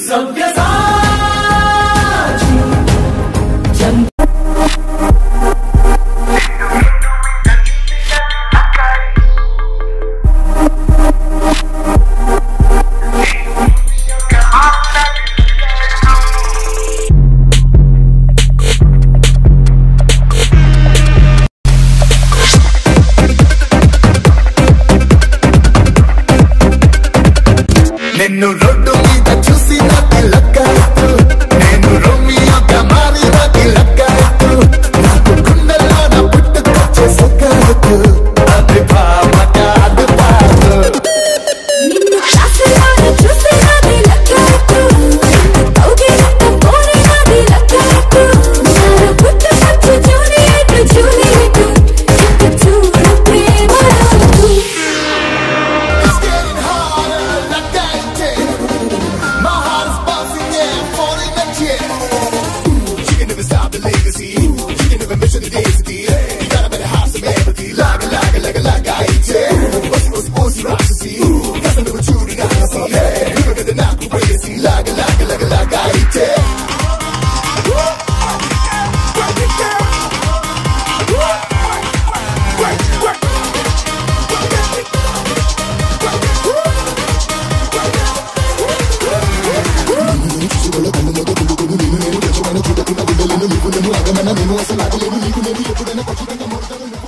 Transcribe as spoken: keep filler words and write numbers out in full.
savysachi Ninnu rodu meeda chusinadi lakkaytu nenu romiyoga marinadi lakkaytu naaku gundellona puttukoche sokkaytu adi bhava kaadu paadu ninnu classloona chusinadi lakkaytu taugirantu korinadi lakkaytu naaru puttukoche juniyetu juniyetu chittu chudu premalotu Ninnu